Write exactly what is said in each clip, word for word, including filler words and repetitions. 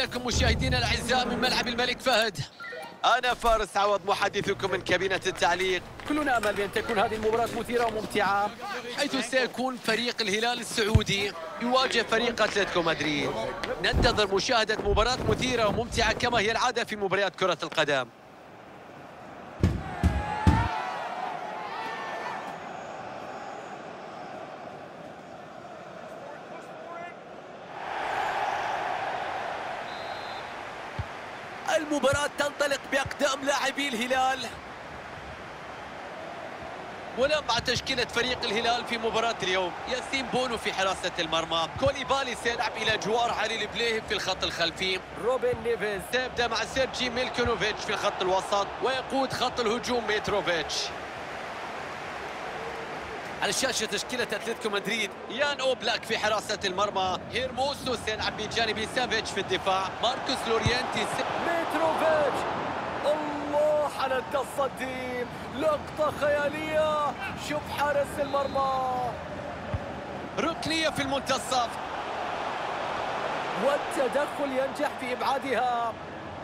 لكم مشاهدينا الأعزاء من ملعب الملك فهد. أنا فارس عوض محدثكم من كابينة التعليق. كلنا أمل بأن تكون هذه المباراة مثيرة وممتعة، حيث سيكون فريق الهلال السعودي يواجه فريق أتلتيكو مدريد. ننتظر مشاهدة مباراة مثيرة وممتعة كما هي العادة في مباريات كرة القدم. المباراة تنطلق بأقدام لاعبي الهلال، ولا مع تشكيلة فريق الهلال في مباراة اليوم. ياسين بونو في حراسة المرمى، كوليبالي سيلعب إلى جوار علي البليهي في الخط الخلفي، روبن نيفيز سيبدأ مع سيرجي ميلكونوفيتش في الخط الوسط، ويقود خط الهجوم ميتروفيتش. على الشاشة تشكيلة أتلتيكو مدريد، يان أوبلاك في حراسة المرمى، هيرموسو سيلعب بجانب سافيتش في الدفاع، ماركوس لورينتي، ميتروفيتش. الله على التصدي، لقطة خيالية. شوف حارس المرمى، ركنية في المنتصف، والتدخل ينجح في إبعادها.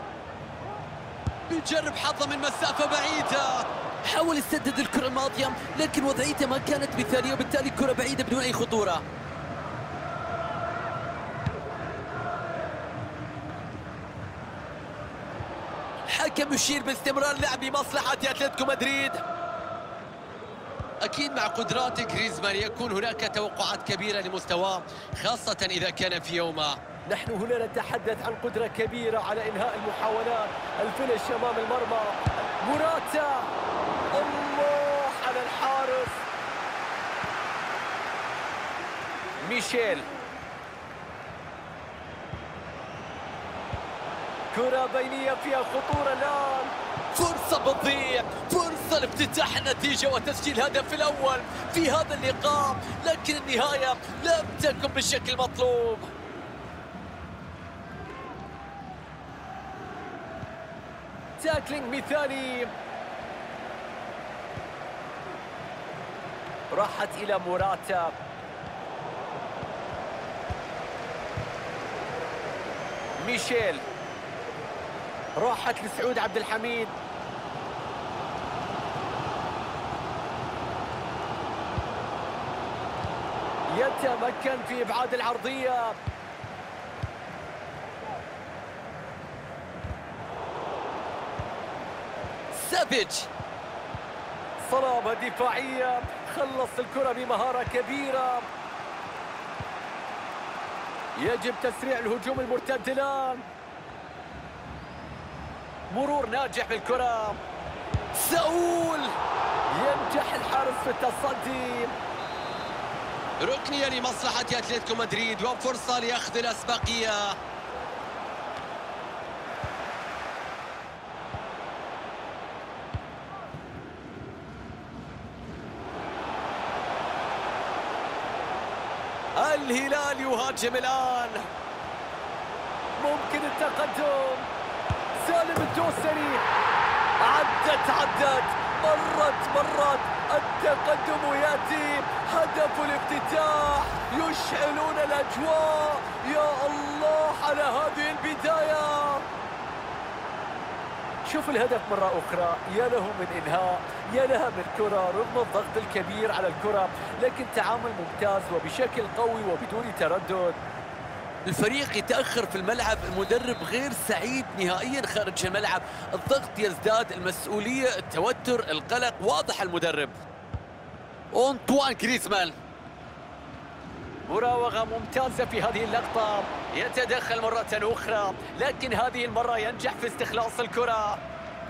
بيجرب حظه من مسافة بعيدة، حاول يسدد الكرة الماضية لكن وضعيته ما كانت مثالية وبالتالي الكرة بعيدة بدون أي خطورة. حكم يشير باستمرار لعب مصلحة أتلتيكو مدريد. أكيد مع قدرات جريزمان يكون هناك توقعات كبيرة لمستواه، خاصة إذا كان في يومه. نحن هنا نتحدث عن قدرة كبيرة على إنهاء المحاولات. الفينش أمام المرمى، موراتا. الله على الحارس ميشيل. كرة بينية فيها خطورة الآن، فرصة بتضيع، فرصة لافتتاح النتيجة وتسجيل هدف الأول في هذا اللقاء، لكن النهاية لم تكن بالشكل المطلوب. تاكلينج مثالي، راحت إلى موراتا. ميشيل، راحت لسعود عبد الحميد. يتمكن في إبعاد العرضية. سافيتش، صلابة دفاعية، خلص الكرة بمهارة كبيرة. يجب تسريع الهجوم المرتد الآن. مرور ناجح بالكرة. ساول، ينجح الحارس في التصدي. ركنية لمصلحة أتلتيكو مدريد وفرصة لأخذ الأسبقية. الهلال يهاجم الآن، ممكن التقدم. سالم الدوسري، عدت عدت مرت مرت، التقدم يأتي، هدف الافتتاح، يشعلون الأجواء. يا الله على هذه البداية. شوف الهدف مرة أخرى، يا له من إنهاء، يا لها من كرة رغم الضغط الكبير على الكرة، لكن تعامل ممتاز وبشكل قوي وبدون تردد. الفريق يتأخر في الملعب، المدرب غير سعيد نهائيا خارج الملعب، الضغط يزداد، المسؤولية، التوتر، القلق، واضح المدرب. أنطوان جريزمان، مراوغة ممتازة في هذه اللقطة، يتدخل مرة أخرى لكن هذه المرة ينجح في استخلاص الكرة.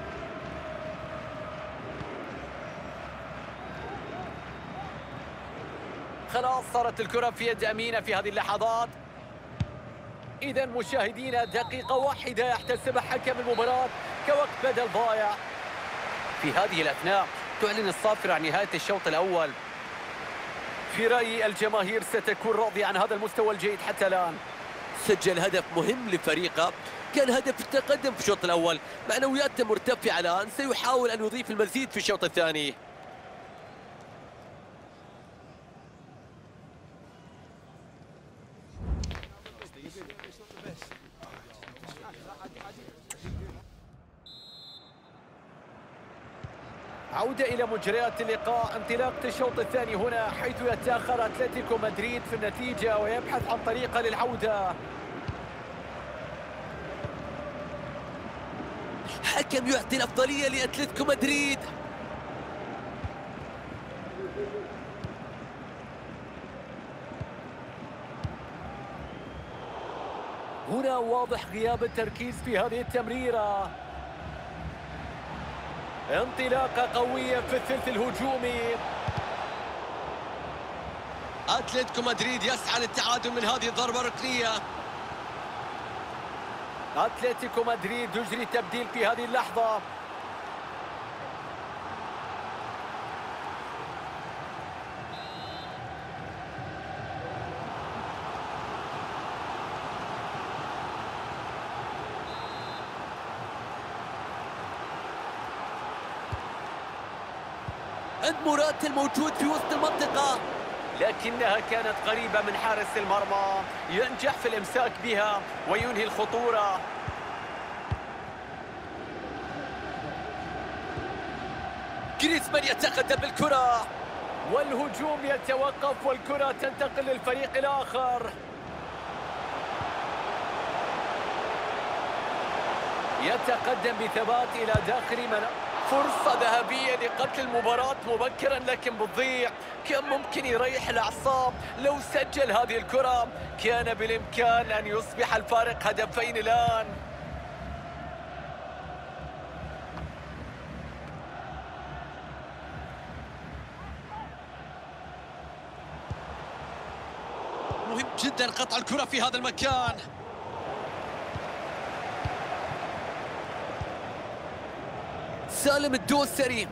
خلاص صارت الكرة في يد أمينة في هذه اللحظات. إذا مشاهدينا دقيقة واحدة يحتسبها حكم المباراة كوقت بدل ضايع. في هذه الأثناء تعلن الصافرة عن نهاية الشوط الأول. في رأيي الجماهير ستكون راضية عن هذا المستوى الجيد حتى الآن. سجل هدف مهم لفريقه، كان هدف التقدم في الشوط الأول، معنوياته مرتفعة الآن، سيحاول أن يضيف المزيد في الشوط الثاني. عودة إلى مجريات اللقاء. انطلاقة الشوط الثاني هنا، حيث يتأخر أتلتيكو مدريد في النتيجة ويبحث عن طريقة للعودة. حكم يعطي الأفضلية لأتلتيكو مدريد. هنا واضح غياب التركيز في هذه التمريرة. انطلاقة قوية في الثلث الهجومي. أتلتيكو مدريد يسعى للتعادل من هذه الضربة الركنية. أتلتيكو مدريد يجري تبديل في هذه اللحظة. عند مراد الموجود في وسط المنطقة، لكنها كانت قريبة من حارس المرمى، ينجح في الإمساك بها وينهي الخطورة. جريزمان يتقدم بالكرة والهجوم يتوقف والكرة تنتقل للفريق الآخر. يتقدم بثبات إلى داخل منطقة. فرصة ذهبية لقتل المباراة مبكرا لكن بتضيع. كان ممكن يريح الأعصاب لو سجل هذه الكرة، كان بالإمكان أن يصبح الفارق هدفين الآن. مهم جدا قطع الكرة في هذا المكان. سالم الدوسري،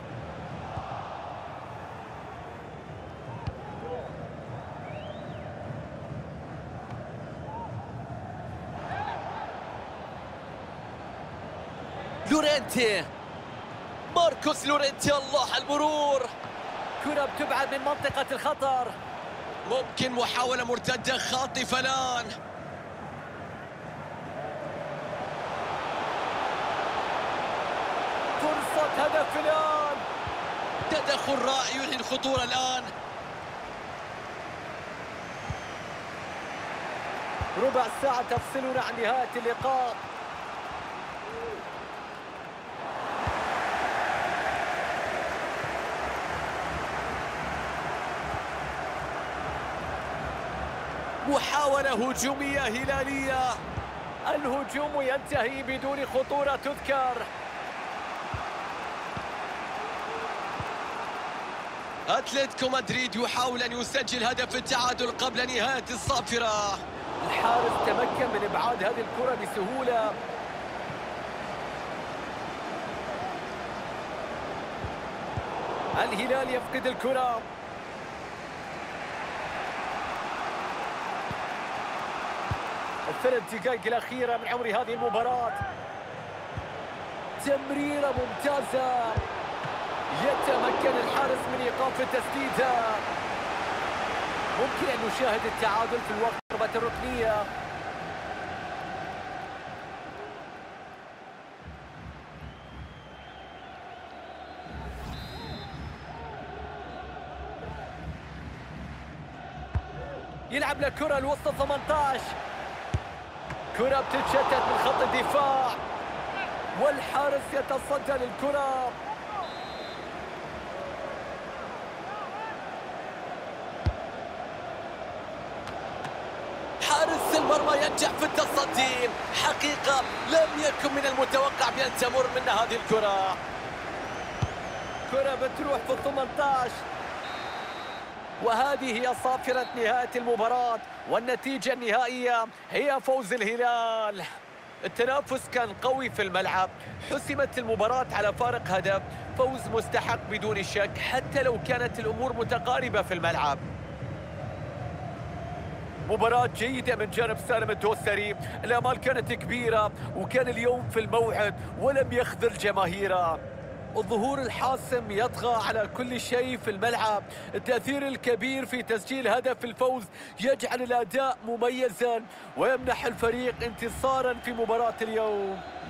لورينتي، ماركوس لورينتي، الله على المرور. كرة بتبعد من منطقة الخطر. ممكن محاولة مرتدة خاطفة الآن. فرصة هدف الآن. تدخل رائع ينهي الخطورة الآن. ربع ساعة تفصلنا عن نهاية اللقاء. محاولة هجومية هلالية. الهجوم ينتهي بدون خطورة تذكر. أتلتيكو مدريد يحاول أن يسجل هدف التعادل قبل نهاية الصافرة. الحارس تمكن من إبعاد هذه الكرة بسهولة. الهلال يفقد الكرة. الثلاث دقائق الأخيرة من عمر هذه المباراة. تمريرة ممتازة. يتمكن الحارس من إيقاف التسديدة. ممكن أن نشاهد التعادل في الوقت ضربة الركنية. يلعب لكرة لوسط ثمانية عشر. كرة بتتشتت من خط الدفاع والحارس يتصدى للكرة. حارس المرمى ينجح في التصدي. حقيقة لم يكن من المتوقع بأن تمر منا هذه الكرة. كرة بتروح في ثمانية عشر. وهذه هي صافرة نهاية المباراة، والنتيجة النهائية هي فوز الهلال. التنافس كان قوي في الملعب، حسمت المباراة على فارق هدف، فوز مستحق بدون شك حتى لو كانت الأمور متقاربة في الملعب. مباراة جيدة من جانب سالم الدوسري، الآمال كانت كبيرة وكان اليوم في الموعد ولم يخذل جماهيره. الظهور الحاسم يطغى على كل شيء في الملعب، التأثير الكبير في تسجيل هدف الفوز يجعل الأداء مميزا ويمنح الفريق انتصارا في مباراة اليوم.